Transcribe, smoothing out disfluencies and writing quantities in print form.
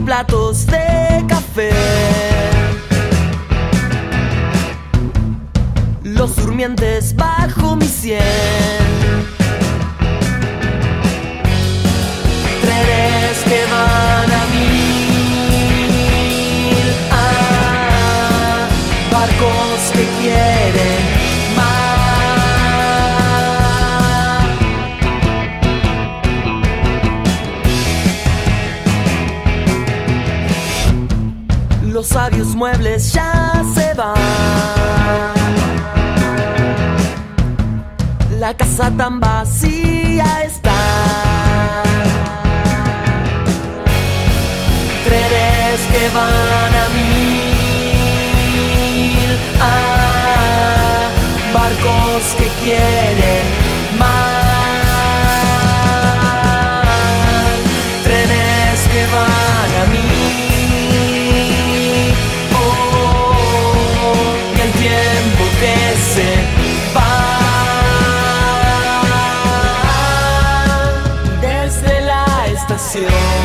platos de café. Los durmientes bajo mi sien. Trenes que van a mil. Barcos que quieren mar. Los sabios muebles ya se van. La casa tan vacía está. Trenes que van a mil. Barcos que quieren mar. Trenes que van a mil. Y el tiempo que se va. Desde la estación